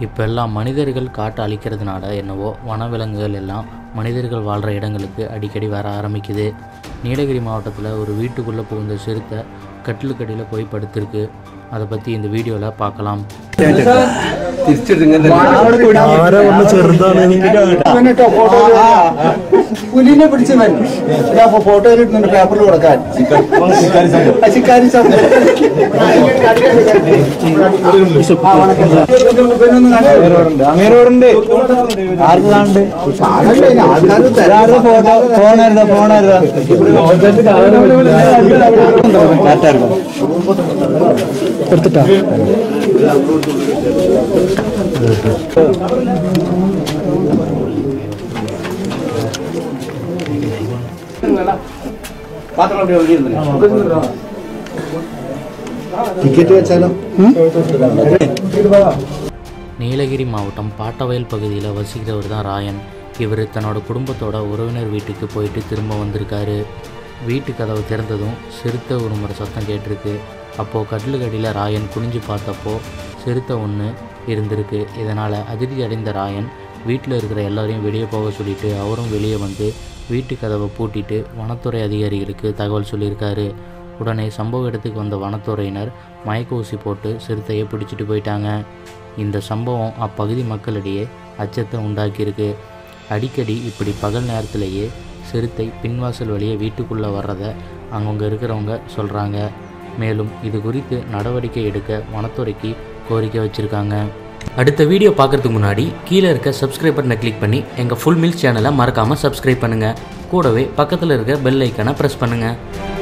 இப்போல்லாம் மனிதர்கள் காட்டை அழிக்கிறதுனால என்னவோ வனவிலங்குகள் எல்லாம் மனிதர்கள் வாழ்கிற இடங்களுக்கு அடிக்கடி வர ஆரம்பிக்குது. நீலகிரி மாவட்டத்தில் ஒரு வீட்டுக்குள்ளே புகுந்த சிறுத்தை கட்டிலுக்கடியில் போய் படுத்திருக்கு. அதை பற்றி இந்த வீடியோவில் பார்க்கலாம். പുലിനെ പിടിച്ചവൻ അപ്പൊ ഫോട്ടോ ഇടുന്നുണ്ട് പേപ്പറിൽ കൊടുക്കാൻ. അമീറോടുണ്ട് ആർക്ക് കാണുന്നുണ്ട് ആൾക്കാർ തരാറുടെ ഫോട്ടോ ഫോണായിരുന്നോ കൊടുത്തിട്ടാ நீலகிரி மாவட்டம் பாட்டவயல் பகுதியில் வசிக்கிறவர் தான் ராயன். இவர் தன்னோட குடும்பத்தோட உறவினர் வீட்டுக்கு போயிட்டு திரும்ப வந்திருக்காரு. வீட்டு கதவை திறந்ததும் சிறுத்தை ஒரு முறை சத்தம் கேட்டிருக்கு. அப்போது கட்டிலுக்கடியில் ராயன் குனிஞ்சு பார்த்தப்போ சிறுத்தை ஒன்று இருந்திருக்கு. இதனால் அதிர்ச்சி அடைந்த ராயன் வீட்டில் இருக்கிற எல்லாரையும் வெளியே போக சொல்லிவிட்டு அவரும் வெளியே வந்து வீட்டு கதவை பூட்டிட்டு வனத்துறை அதிகாரிகளுக்கு தகவல் சொல்லியிருக்காரு. உடனே சம்பவ இடத்துக்கு வந்த வனத்துறையினர் மயக்க ஊசி போட்டு சிறுத்தையை பிடிச்சிட்டு போயிட்டாங்க. இந்த சம்பவம் அப்பகுதி மக்களிடையே அச்சத்தை உண்டாக்கியிருக்கு. அடிக்கடி இப்படி பகல் நேரத்திலேயே சிறுத்தை பின்வாசல் வழியே வீட்டுக்குள்ளே வர்றதை அங்கங்கே இருக்கிறவங்க சொல்கிறாங்க. மேலும் இது குறித்து நடவடிக்கை எடுக்க வனத்துறைக்கு கோரிக்கை வச்சுருக்காங்க. அடுத்த வீடியோ பார்க்குறதுக்கு முன்னாடி கீழே இருக்க சப்ஸ்கிரைப் பட்டனை கிளிக் பண்ணி எங்கள் ஃபுல் மீல்ஸ் சேனலை மறக்காமல் சப்ஸ்கிரைப் பண்ணுங்கள். கூடவே பக்கத்தில் இருக்க பெல் ஐக்கானை ப்ரெஸ் பண்ணுங்கள்.